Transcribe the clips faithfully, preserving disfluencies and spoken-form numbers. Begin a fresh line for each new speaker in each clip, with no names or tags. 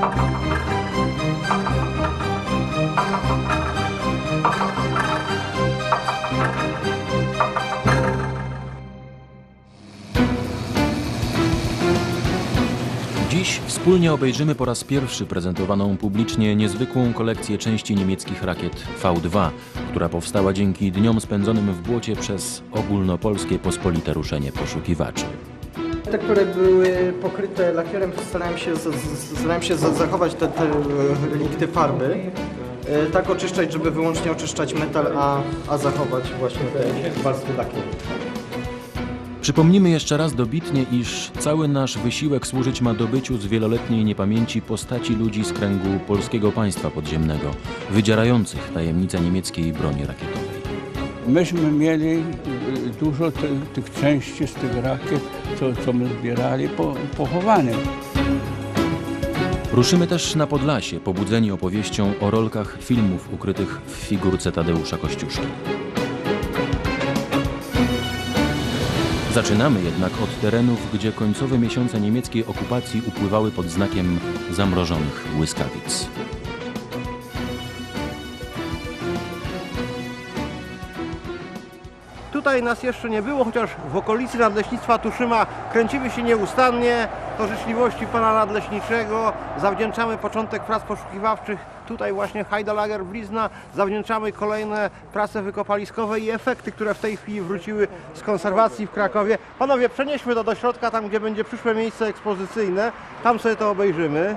Dziś wspólnie obejrzymy po raz pierwszy prezentowaną publicznie niezwykłą kolekcję części niemieckich rakiet V dwa, która powstała dzięki dniom spędzonym w błocie przez ogólnopolskie pospolite ruszenie poszukiwaczy.
Te, które były pokryte lakierem, starałem się, starałem się zachować te, te relikty farby, tak oczyszczać, żeby wyłącznie oczyszczać metal, a, a zachować właśnie te warstwy lakieru.
Przypomnimy jeszcze raz dobitnie, iż cały nasz wysiłek służyć ma dobyciu z wieloletniej niepamięci postaci ludzi z kręgu polskiego państwa podziemnego, wydzierających tajemnicę niemieckiej broni rakietowej.
Myśmy mieli dużo te, tych części z tych rakiet, co, co my zbierali, po, pochowane.
Ruszymy też na Podlasie, pobudzeni opowieścią o rolkach filmów ukrytych w figurce Tadeusza Kościuszki. Zaczynamy jednak od terenów, gdzie końcowe miesiące niemieckiej okupacji upływały pod znakiem zamrożonych błyskawic.
Tutaj nas jeszcze nie było, chociaż w okolicy Nadleśnictwa Tuszyma kręcimy się nieustannie. Do życzliwości pana nadleśniczego zawdzięczamy początek prac poszukiwawczych. Tutaj właśnie Hajdalager Blizna, zawdzięczamy kolejne prace wykopaliskowe i efekty, które w tej chwili wróciły z konserwacji w Krakowie. Panowie, przenieśmy to do środka, tam gdzie będzie przyszłe miejsce ekspozycyjne. Tam sobie to obejrzymy.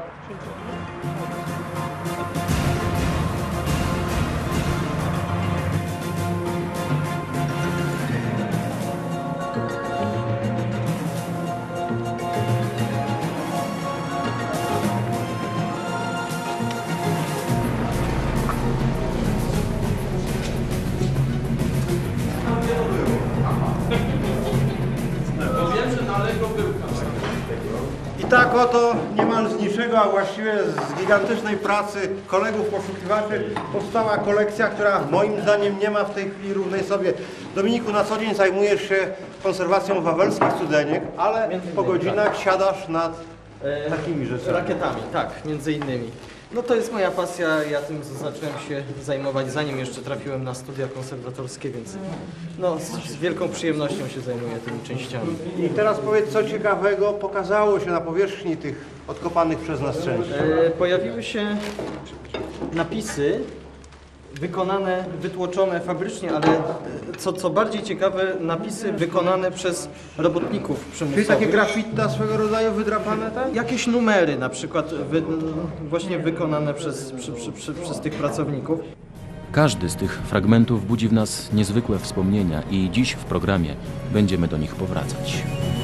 I tak oto niemal z niczego, a właściwie z gigantycznej pracy kolegów poszukiwaczy powstała kolekcja, która moim zdaniem nie ma w tej chwili równej sobie. Dominiku, na co dzień zajmujesz się konserwacją wawelskich cudeniek, ale po godzinach siadasz nad takimi rzeczami.
Rakietami, tak, między innymi. No to jest moja pasja, ja tym zacząłem się zajmować zanim jeszcze trafiłem na studia konserwatorskie, więc no, z wielką przyjemnością się zajmuję tymi częściami.
I teraz powiedz, co ciekawego pokazało się na powierzchni tych odkopanych przez nas części.
E, pojawiły się napisy wykonane, wytłoczone fabrycznie, ale co, co bardziej ciekawe, napisy wykonane przez robotników przymusowych.
Czyli takie graffita swego rodzaju wydrapane, tak?
Jakieś numery na przykład wy, właśnie wykonane przez, przy, przy, przy, przez tych pracowników.
Każdy z tych fragmentów budzi w nas niezwykłe wspomnienia i dziś w programie będziemy do nich powracać.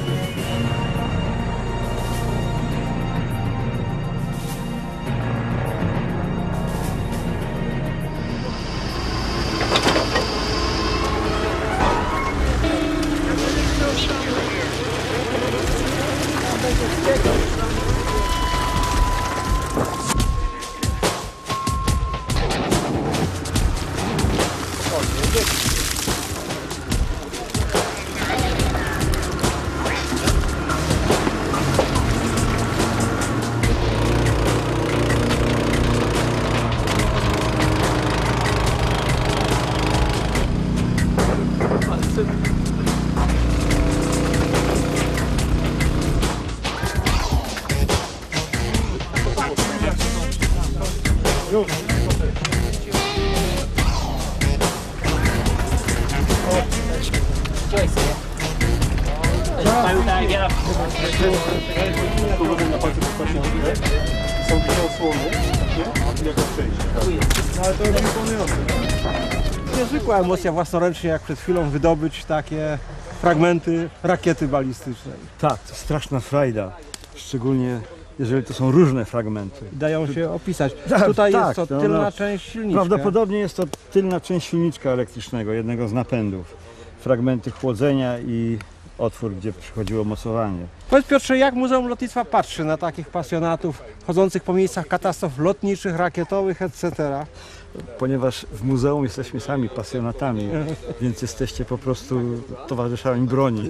Są dwie osłony, jako przejście. Ale to jest imponujące. Niezwykła emocja własnoręcznie, jak przed chwilą wydobyć takie fragmenty rakiety balistycznej.
Tak, to straszna frajda, szczególnie jeżeli to są różne fragmenty.
Dają się opisać.
Tak,
Tutaj
tak,
jest to
to
tylna
ona,
część silniczka.
Prawdopodobnie jest to tylna część silniczka elektrycznego, jednego z napędów. Fragmenty chłodzenia i otwór, gdzie przychodziło mocowanie.
Powiedz, Piotrze, jak Muzeum Lotnictwa patrzy na takich pasjonatów chodzących po miejscach katastrof lotniczych, rakietowych, et cetera?
Ponieważ w muzeum jesteśmy sami pasjonatami, więc jesteście po prostu towarzyszami broni.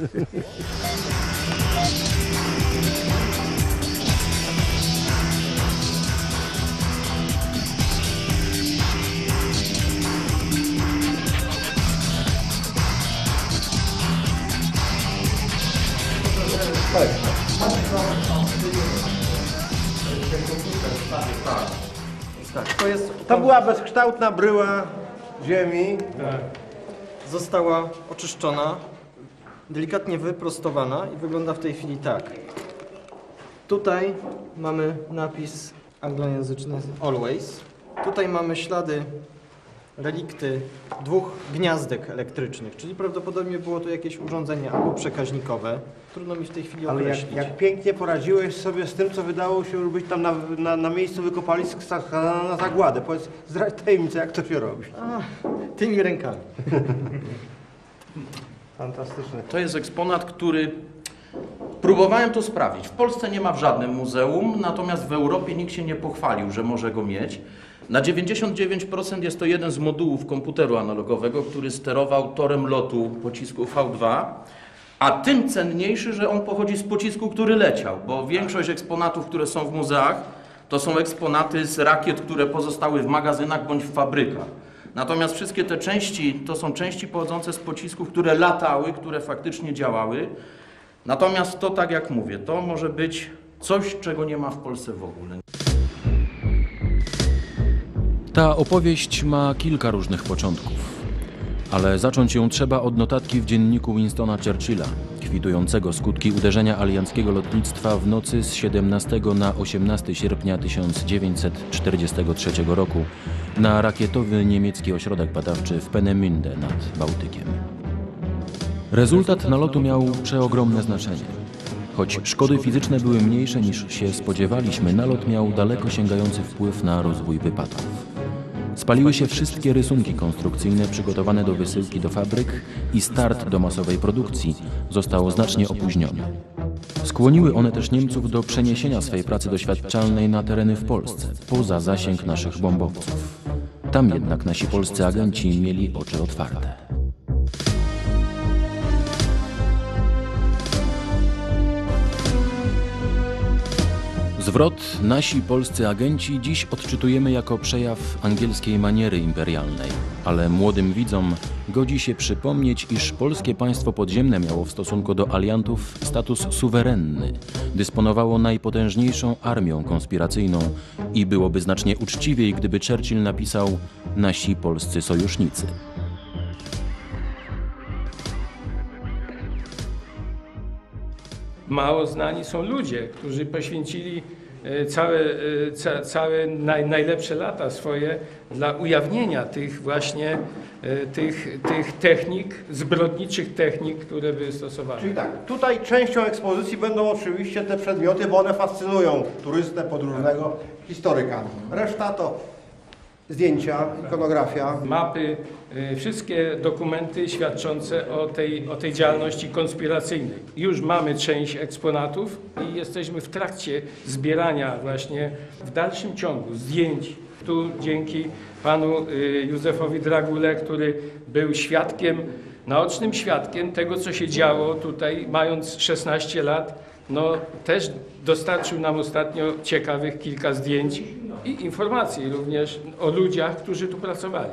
Tak, to jest...
To była bezkształtna bryła ziemi.
Została oczyszczona, delikatnie wyprostowana i wygląda w tej chwili tak. Tutaj mamy napis anglojęzyczny Always. Tutaj mamy ślady, relikty dwóch gniazdek elektrycznych, czyli prawdopodobnie było to jakieś urządzenie albo przekaźnikowe. Trudno mi w tej chwili
Ale
określić.
jak, jak pięknie poradziłeś sobie z tym, co wydało się być tam na, na, na miejscu wykopalisk na, na zagładę. Powiedz, zdradź tajemnicę, jak to się robi.
A, tymi rękami.
Fantastyczne.
To jest eksponat, który próbowałem to sprawdzić. W Polsce nie ma w żadnym muzeum, natomiast w Europie nikt się nie pochwalił, że może go mieć. Na dziewięćdziesiąt dziewięć procent jest to jeden z modułów komputeru analogowego, który sterował torem lotu pocisku V dwa, a tym cenniejszy, że on pochodzi z pocisku, który leciał, bo większość eksponatów, które są w muzeach, to są eksponaty z rakiet, które pozostały w magazynach bądź w fabrykach. Natomiast wszystkie te części to są części pochodzące z pocisków, które latały, które faktycznie działały. Natomiast to, tak jak mówię, to może być coś, czego nie ma w Polsce w ogóle.
Ta opowieść ma kilka różnych początków, ale zacząć ją trzeba od notatki w dzienniku Winstona Churchilla, kwitującego skutki uderzenia alianckiego lotnictwa w nocy z siedemnastego na osiemnastego sierpnia tysiąc dziewięćset czterdziestego trzeciego roku na rakietowy niemiecki ośrodek badawczy w Peenemünde nad Bałtykiem. Rezultat nalotu miał przeogromne znaczenie. Choć szkody fizyczne były mniejsze niż się spodziewaliśmy, nalot miał daleko sięgający wpływ na rozwój wypadków. Spaliły się wszystkie rysunki konstrukcyjne przygotowane do wysyłki do fabryk i start do masowej produkcji został znacznie opóźniony. Skłoniły one też Niemców do przeniesienia swej pracy doświadczalnej na tereny w Polsce, poza zasięg naszych bombowców. Tam jednak nasi polscy agenci mieli oczy otwarte. Zwrot nasi polscy agenci dziś odczytujemy jako przejaw angielskiej maniery imperialnej, ale młodym widzom godzi się przypomnieć, iż polskie państwo podziemne miało w stosunku do aliantów status suwerenny, dysponowało najpotężniejszą armią konspiracyjną i byłoby znacznie uczciwiej, gdyby Churchill napisał nasi polscy sojusznicy.
Mało znani są ludzie, którzy poświęcili całe, ca, całe naj, najlepsze lata swoje dla ujawnienia tych właśnie tych, tych technik, zbrodniczych technik, które by stosowali.
Czyli tak, tutaj częścią ekspozycji będą oczywiście te przedmioty, bo one fascynują turystę, podróżnego, historyka. Reszta to zdjęcia, ikonografia.
Mapy, wszystkie dokumenty świadczące o tej, o tej działalności konspiracyjnej. Już mamy część eksponatów i jesteśmy w trakcie zbierania właśnie w dalszym ciągu zdjęć. Tu dzięki panu Józefowi Dragule, który był świadkiem, naocznym świadkiem tego, co się działo tutaj, mając szesnaście lat, no też dostarczył nam ostatnio ciekawych kilka zdjęć i informacji również o ludziach, którzy tu pracowali.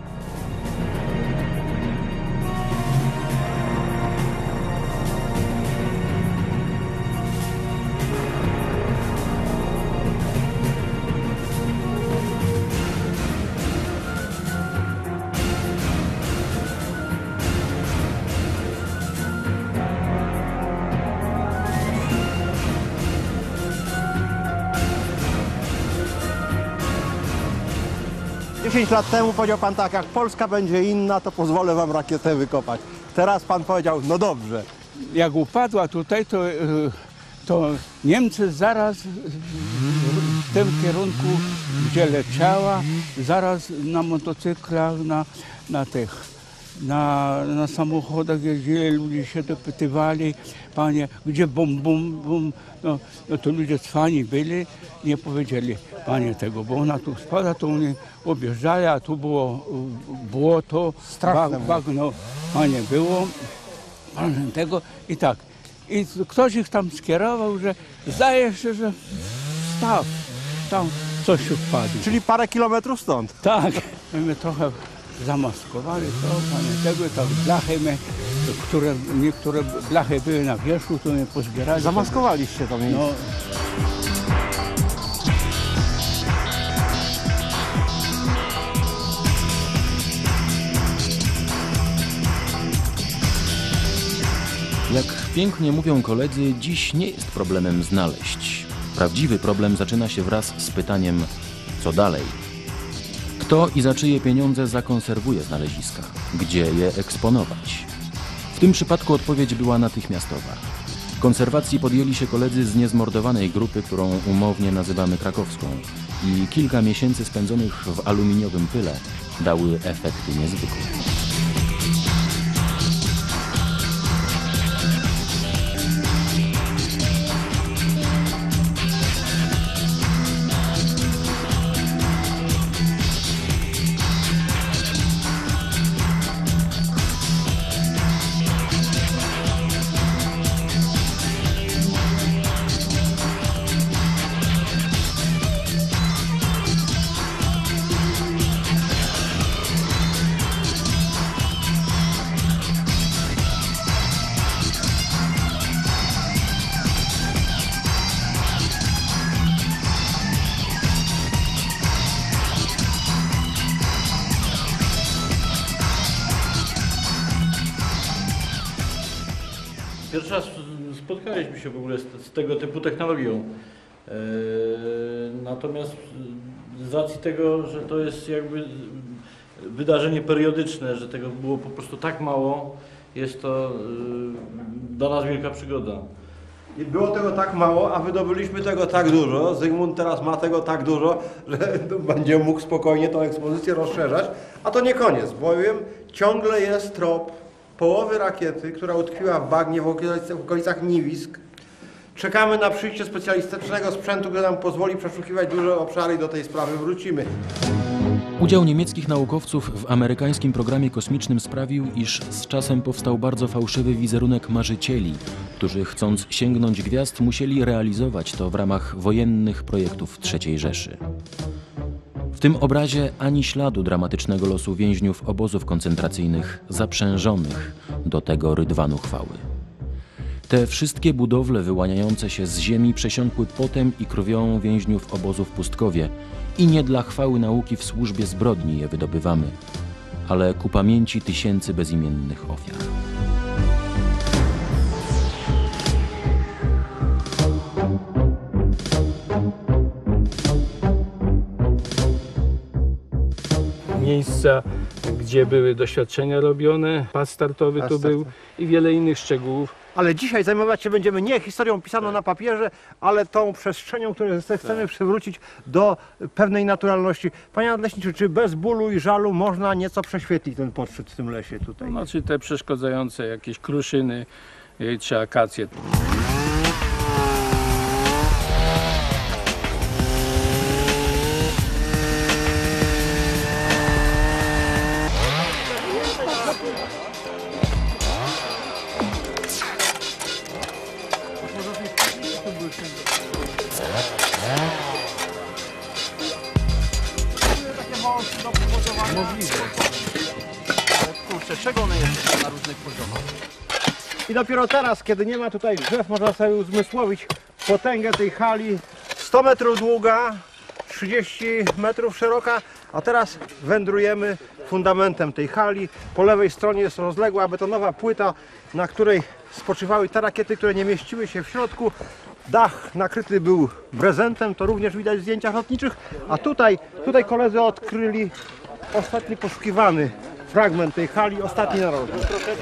dziesięć lat temu powiedział pan tak, jak Polska będzie inna, to pozwolę wam rakietę wykopać. Teraz pan powiedział, no dobrze.
Jak upadła tutaj, to, to Niemcy zaraz w tym kierunku, gdzie leciała, zaraz na motocyklach, na, na tych, na, na samochodach jeździli, ludzie się dopytywali, panie, gdzie bum, bum, bum. No, no to ludzie cwani byli, nie powiedzieli, panie, tego, bo ona tu spada, to oni objeżdżali, a tu było błoto,
Straszne
bagno, panie, było, tego i tak. I ktoś ich tam skierował, że zdaje się, że staw, tam coś się wpadło.
Czyli parę kilometrów stąd.
Tak, my trochę zamaskowali to, panie tego, tak blachy my, które, niektóre blachy były na wierzchu, to my pozbierali.
Zamaskowaliście to miejsce.
No,
Jak pięknie mówią koledzy, dziś nie jest problemem znaleźć. Prawdziwy problem zaczyna się wraz z pytaniem, co dalej? Kto i za czyje pieniądze zakonserwuje znaleziska? Gdzie je eksponować? W tym przypadku odpowiedź była natychmiastowa. Konserwacji podjęli się koledzy z niezmordowanej grupy, którą umownie nazywamy krakowską, i kilka miesięcy spędzonych w aluminiowym pyle dały efekty niezwykłe.
Pierwszy raz spotkaliśmy się w ogóle z, z tego typu technologią. Eee, natomiast z racji tego, że to jest jakby wydarzenie periodyczne, że tego było po prostu tak mało, jest to e, dla nas wielka przygoda.
I było tego tak mało, a wydobyliśmy tego tak dużo. Zygmunt teraz ma tego tak dużo, że będzie mógł spokojnie tą ekspozycję rozszerzać. A to nie koniec, bowiem ciągle jest trop połowy rakiety, która utkwiła w bagnie w okolicach, w okolicach Niwisk. Czekamy na przyjście specjalistycznego sprzętu, który nam pozwoli przeszukiwać duże obszary i do tej sprawy wrócimy.
Udział niemieckich naukowców w amerykańskim programie kosmicznym sprawił, iż z czasem powstał bardzo fałszywy wizerunek marzycieli, którzy chcąc sięgnąć gwiazd musieli realizować to w ramach wojennych projektów trzeciej Rzeszy. W tym obrazie ani śladu dramatycznego losu więźniów obozów koncentracyjnych zaprzężonych do tego rydwanu chwały. Te wszystkie budowle wyłaniające się z ziemi przesiąkły potem i krwią więźniów obozów w Pustkowie i nie dla chwały nauki w służbie zbrodni je wydobywamy, ale ku pamięci tysięcy bezimiennych ofiar.
Miejsca, gdzie były doświadczenia robione, pas startowy
Pas
tu był
startowy.
i wiele innych szczegółów.
Ale dzisiaj zajmować się będziemy nie historią pisaną na papierze, ale tą przestrzenią, którą chcemy przywrócić do pewnej naturalności. Panie nadleśniczy, czy bez bólu i żalu można nieco prześwietlić ten portret w tym lesie tutaj?
Znaczy te przeszkadzające jakieś kruszyny y, czy akacje.
Możliwe. Kurczę, czego one jeszcze na różnych poziomach? I dopiero teraz, kiedy nie ma tutaj drzew, można sobie uzmysłowić potęgę tej hali. sto metrów długa, trzydzieści metrów szeroka, a teraz wędrujemy fundamentem tej hali. Po lewej stronie jest rozległa betonowa płyta, na której spoczywały te rakiety, które nie mieściły się w środku. Dach nakryty był brezentem, to również widać w zdjęciach lotniczych, a tutaj, tutaj koledzy odkryli ostatni poszukiwany fragment tej hali, ostatni narożnik.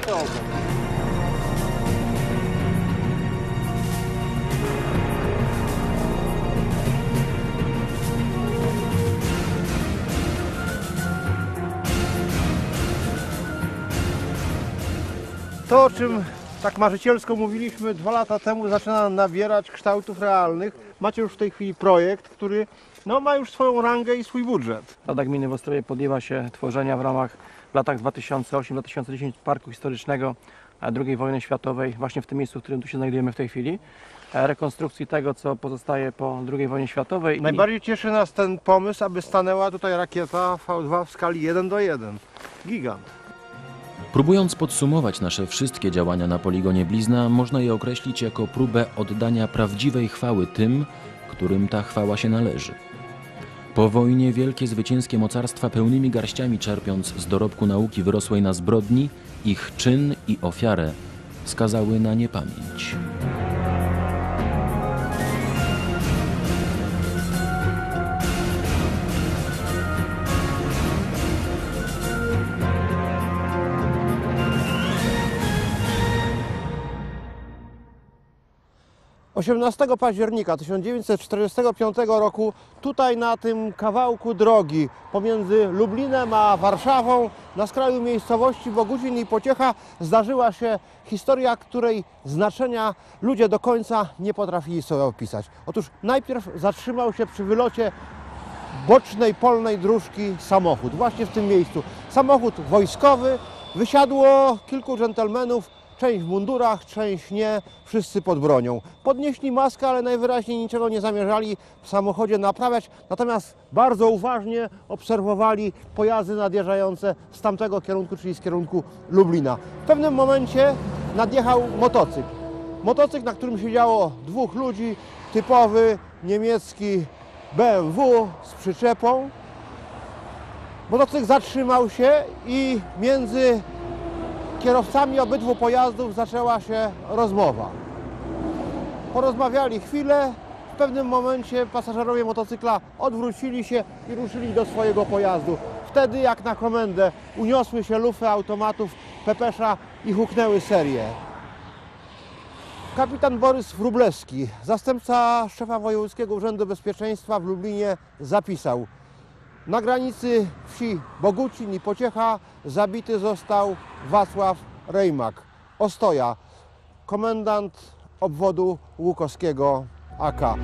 To, o czym tak marzycielsko mówiliśmy dwa lata temu, zaczyna nabierać kształtów realnych. Macie już w tej chwili projekt, który no, ma już swoją rangę i swój budżet.
Rada Gminy w Ostrowie podjęła się tworzenia w ramach w latach dwa tysiące ósmym do dwa tysiące dziesiątego Parku Historycznego drugiej wojny światowej, właśnie w tym miejscu, w którym tu się znajdujemy w tej chwili. Rekonstrukcji tego, co pozostaje po drugiej wojnie światowej.
Najbardziej cieszy nas ten pomysł, aby stanęła tutaj rakieta V dwa w skali jeden do jeden. Gigant.
Próbując podsumować nasze wszystkie działania na poligonie Blizna, można je określić jako próbę oddania prawdziwej chwały tym, którym ta chwała się należy. Po wojnie wielkie zwycięskie mocarstwa pełnymi garściami czerpiąc z dorobku nauki wyrosłej na zbrodni, ich czyn i ofiarę skazały na niepamięć.
osiemnastego października tysiąc dziewięćset czterdziestego piątego roku tutaj na tym kawałku drogi pomiędzy Lublinem a Warszawą na skraju miejscowości Bogucin i Pociecha zdarzyła się historia, której znaczenia ludzie do końca nie potrafili sobie opisać. Otóż najpierw zatrzymał się przy wylocie bocznej polnej dróżki samochód, właśnie w tym miejscu. Samochód wojskowy, wysiadło kilku dżentelmenów, część w mundurach, część nie, wszyscy pod bronią. Podnieśli maskę, ale najwyraźniej niczego nie zamierzali w samochodzie naprawiać, natomiast bardzo uważnie obserwowali pojazdy nadjeżdżające z tamtego kierunku, czyli z kierunku Lublina. W pewnym momencie nadjechał motocykl. Motocykl, na którym siedziało dwóch ludzi, typowy niemiecki B M W z przyczepą. Motocykl zatrzymał się i między kierowcami obydwu pojazdów zaczęła się rozmowa. Porozmawiali chwilę, w pewnym momencie pasażerowie motocykla odwrócili się i ruszyli do swojego pojazdu. Wtedy, jak na komendę, uniosły się lufy automatów Pepesza i huknęły serię. Kapitan Borys Wróblewski, zastępca szefa Wojewódzkiego Urzędu Bezpieczeństwa w Lublinie, zapisał: na granicy wsi Bogucin i Pociecha zabity został Wacław Rejmak, Ostoja, komendant obwodu łukowskiego A K.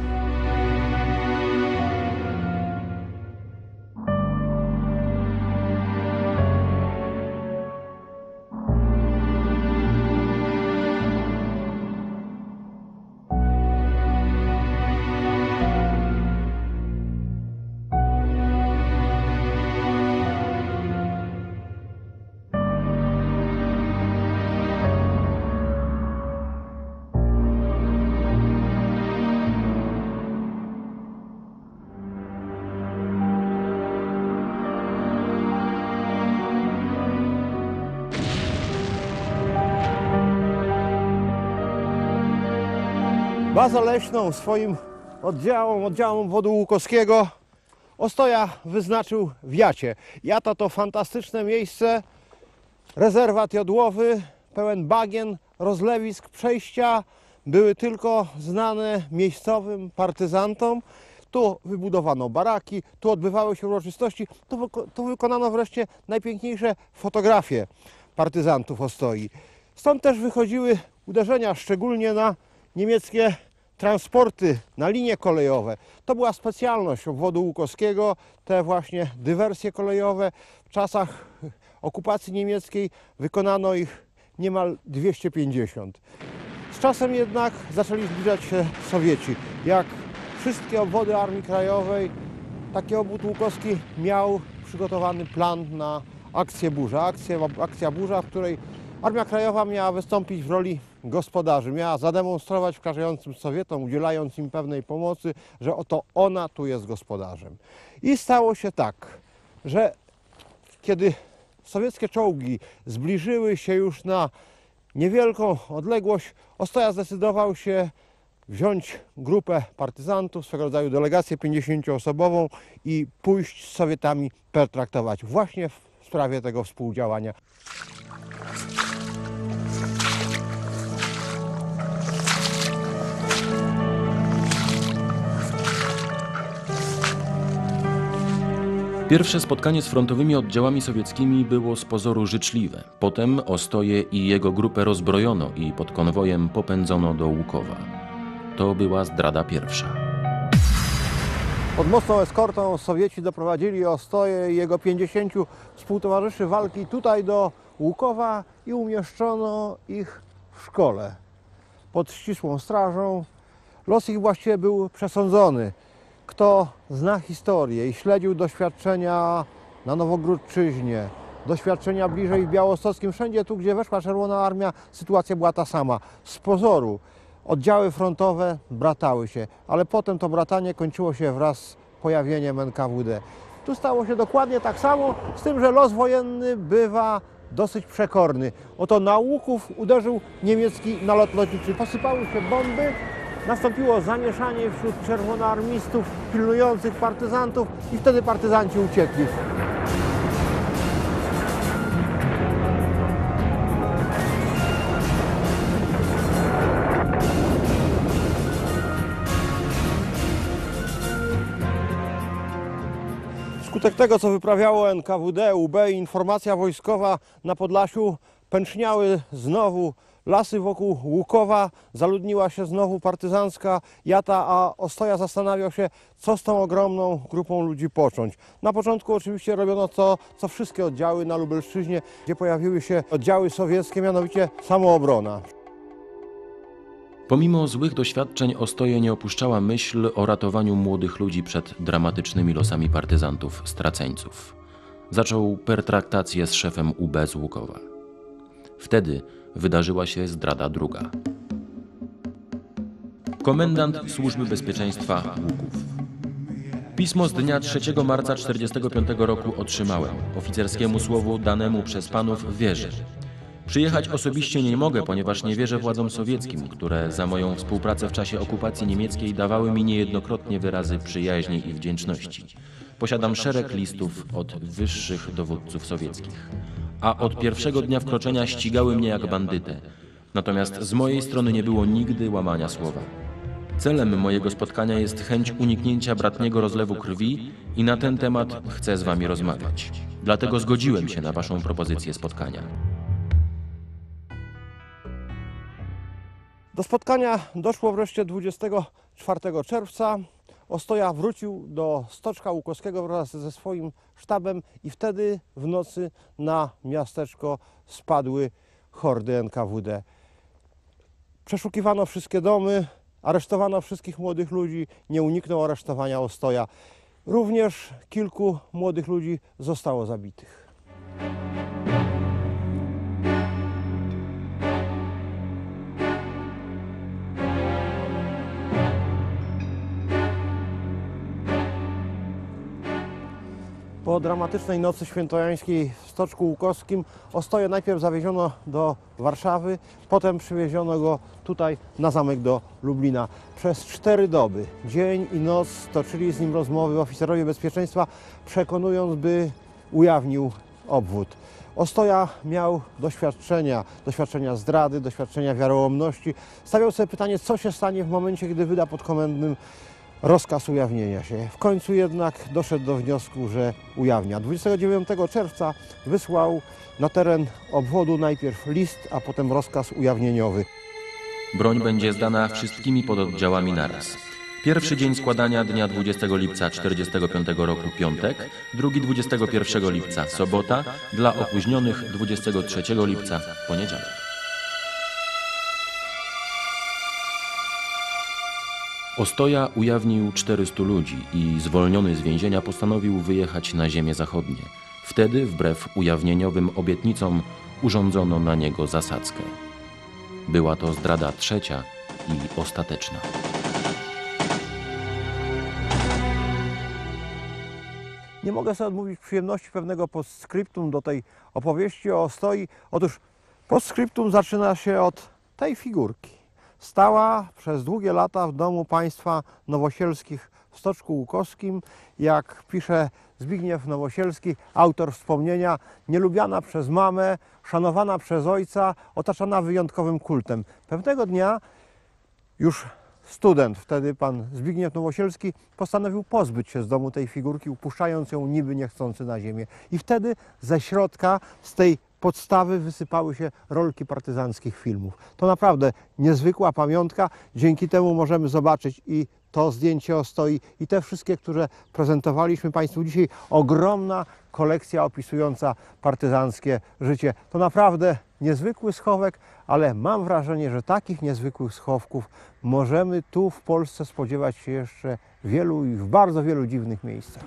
Bazę leśną swoim oddziałom, oddziałom obwodu łukowskiego Ostoja wyznaczył w Jacie. Jata to fantastyczne miejsce, rezerwat jodłowy, pełen bagien, rozlewisk, przejścia były tylko znane miejscowym partyzantom. Tu wybudowano baraki, tu odbywały się uroczystości, tu, wyko tu wykonano wreszcie najpiękniejsze fotografie partyzantów Ostoi. Stąd też wychodziły uderzenia, szczególnie na niemieckie transporty, na linie kolejowe. To była specjalność obwodu łukowskiego, te właśnie dywersje kolejowe. W czasach okupacji niemieckiej wykonano ich niemal dwieście pięćdziesiąt. Z czasem jednak zaczęli zbliżać się Sowieci. Jak wszystkie obwody Armii Krajowej, taki obwód łukowski miał przygotowany plan na akcję Burza. Akcję, akcja Burza, w której Armia Krajowa miała wystąpić w roli gospodarzy, miała zademonstrować wkraczającym Sowietom, udzielając im pewnej pomocy, że oto ona tu jest gospodarzem. I stało się tak, że kiedy sowieckie czołgi zbliżyły się już na niewielką odległość, Ostoja zdecydował się wziąć grupę partyzantów, swego rodzaju delegację pięćdziesięcioosobową i pójść z Sowietami pertraktować właśnie w sprawie tego współdziałania.
Pierwsze spotkanie z frontowymi oddziałami sowieckimi było z pozoru życzliwe. Potem Ostoję i jego grupę rozbrojono i pod konwojem popędzono do Łukowa. To była zdrada pierwsza.
Pod mocną eskortą Sowieci doprowadzili Ostoję i jego pięćdziesięciu współtowarzyszy walki tutaj do Łukowa i umieszczono ich w szkole pod ścisłą strażą. Los ich właściwie był przesądzony. Kto zna historię i śledził doświadczenia na Nowogródczyźnie, doświadczenia bliżej w Białostockim, wszędzie tu, gdzie weszła Czerwona Armia, sytuacja była ta sama. Z pozoru oddziały frontowe bratały się, ale potem to bratanie kończyło się wraz z pojawieniem N K W D. Tu stało się dokładnie tak samo, z tym, że los wojenny bywa dosyć przekorny. Oto na Łuków uderzył niemiecki nalot lotniczy. Posypały się bomby, nastąpiło zamieszanie wśród czerwonoarmistów pilnujących partyzantów i wtedy partyzanci uciekli. Wskutek tego, co wyprawiało N K W D, U B i informacja wojskowa na Podlasiu, pęczniały znowu lasy wokół Łukowa, zaludniła się znowu partyzancka jata, a Ostoja zastanawiał się, co z tą ogromną grupą ludzi począć. Na początku oczywiście robiono to, co wszystkie oddziały na Lubelszczyźnie, gdzie pojawiły się oddziały sowieckie, mianowicie samoobrona.
Pomimo złych doświadczeń Ostoję nie opuszczała myśl o ratowaniu młodych ludzi przed dramatycznymi losami partyzantów straceńców. Zaczął pertraktację z szefem U B z Łukowa. Wtedy wydarzyła się zdrada druga. Komendant Służby Bezpieczeństwa Łuków. Pismo z dnia trzeciego marca tysiąc dziewięćset czterdziestego piątego roku otrzymałem. Oficerskiemu słowu danemu przez panów wierzę. Przyjechać osobiście nie mogę, ponieważ nie wierzę władzom sowieckim, które za moją współpracę w czasie okupacji niemieckiej dawały mi niejednokrotnie wyrazy przyjaźni i wdzięczności. Posiadam szereg listów od wyższych dowódców sowieckich, a od pierwszego dnia wkroczenia ścigały mnie jak bandytę. Natomiast z mojej strony nie było nigdy łamania słowa. Celem mojego spotkania jest chęć uniknięcia bratniego rozlewu krwi i na ten temat chcę z wami rozmawiać. Dlatego zgodziłem się na waszą propozycję spotkania.
Do spotkania doszło wreszcie dwudziestego czwartego czerwca. Ostoja wrócił do Stoczka Łukowskiego wraz ze swoim sztabem i wtedy w nocy na miasteczko spadły hordy N K W D. Przeszukiwano wszystkie domy, aresztowano wszystkich młodych ludzi, nie uniknął aresztowania Ostoja. Również kilku młodych ludzi zostało zabitych. Po dramatycznej nocy świętojańskiej w Stoczku Łukowskim Ostoję najpierw zawieziono do Warszawy, potem przywieziono go tutaj na zamek do Lublina. Przez cztery doby, dzień i noc, toczyli z nim rozmowy oficerowie bezpieczeństwa, przekonując, by ujawnił obwód. Ostoja miał doświadczenia, doświadczenia zdrady, doświadczenia wiarołomności. Stawiał sobie pytanie, co się stanie w momencie, gdy wyda podkomendnym rozkaz ujawnienia się. W końcu jednak doszedł do wniosku, że ujawnia. dwudziestego dziewiątego czerwca wysłał na teren obwodu najpierw list, a potem rozkaz ujawnieniowy.
Broń będzie zdana wszystkimi pododdziałami naraz. Pierwszy dzień składania dnia dwudziestego lipca tysiąc dziewięćset czterdziestego piątego roku piątek, drugi dwudziestego pierwszego lipca sobota, dla opóźnionych dwudziestego trzeciego lipca poniedziałek. Ostoja ujawnił czterystu ludzi i zwolniony z więzienia postanowił wyjechać na ziemię zachodnie. Wtedy, wbrew ujawnieniowym obietnicom, urządzono na niego zasadzkę. Była to zdrada trzecia i ostateczna.
Nie mogę sobie odmówić przyjemności pewnego postscriptum do tej opowieści o Ostoi. Otóż postscriptum zaczyna się od tej figurki. Stała przez długie lata w domu państwa Nowosielskich w Stoczku Łukowskim. Jak pisze Zbigniew Nowosielski, autor wspomnienia, nielubiana przez mamę, szanowana przez ojca, otaczana wyjątkowym kultem. Pewnego dnia już student, wtedy pan Zbigniew Nowosielski, postanowił pozbyć się z domu tej figurki, upuszczając ją niby niechcący na ziemię. I wtedy ze środka, z tej podstawy wysypały się rolki partyzanckich filmów. To naprawdę niezwykła pamiątka. Dzięki temu możemy zobaczyć i to zdjęcie ostoi i te wszystkie, które prezentowaliśmy Państwu dzisiaj. Ogromna kolekcja opisująca partyzanckie życie. To naprawdę niezwykły schowek, ale mam wrażenie, że takich niezwykłych schowków możemy tu w Polsce spodziewać się jeszcze wielu i w bardzo wielu dziwnych miejscach.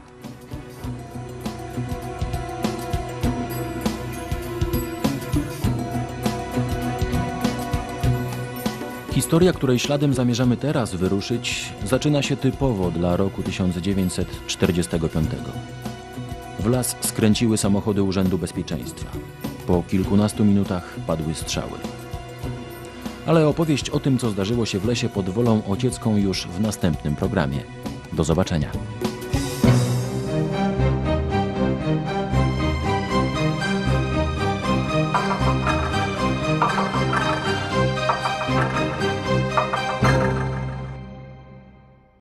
Historia, której śladem zamierzamy teraz wyruszyć, zaczyna się typowo dla roku tysiąc dziewięćset czterdziestego piątego. W las skręciły samochody Urzędu Bezpieczeństwa. Po kilkunastu minutach padły strzały. Ale opowieść o tym, co zdarzyło się w lesie pod Wolą Ociecką, już w następnym programie. Do zobaczenia.